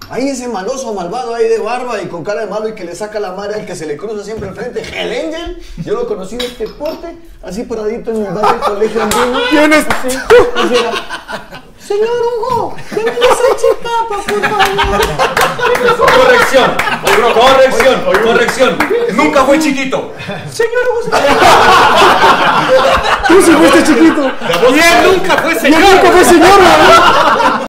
Ahí ese maloso malvado ahí de barba y con cara de malo y que le saca la madre al que se le cruza siempre enfrente, el Angel. Yo lo conocí de este porte, así paradito en el bar del colegio andino. ¿Quién es? Así, señor Hugo, deme esa chicapa, por favor. Corrección. Nunca fue chiquito. Señor Hugo, Tú sí fuiste chiquito. ¿Quién nunca fue ¿Quién señor? nunca fue señor?